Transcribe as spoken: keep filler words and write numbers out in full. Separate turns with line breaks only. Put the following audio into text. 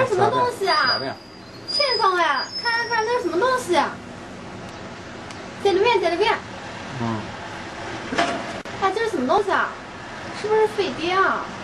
什么东西啊？天上哎，看看看，那是什么东西啊？在里面，在里面。
嗯。
哎，这是什么东西啊？是不是飞碟啊？